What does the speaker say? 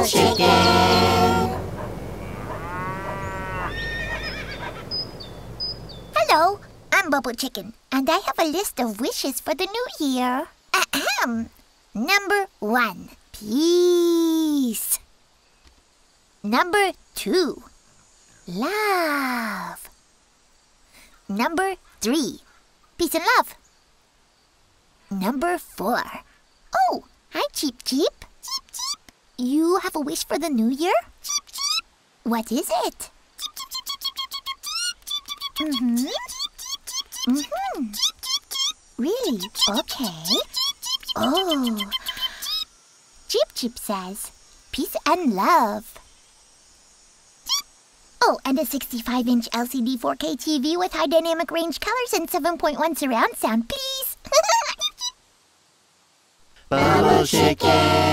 Bubble Chicken. Hello, I'm Bubble Chicken, and I have a list of wishes for the new year. Ahem. Number 1, peace. Number 2, love. Number 3, peace and love. Number 4. Oh, hi, Cheep Cheep. Cheep Cheep. You have a wish for the new year? Cheep Cheep. What is it? Mm-hmm. Mm-hmm. Really? Okay. Oh. Cheep Cheep says, peace and love. Oh, and a 65-inch LCD 4K TV with high dynamic range colors and 7.1 surround sound, please. Bubble Chicken.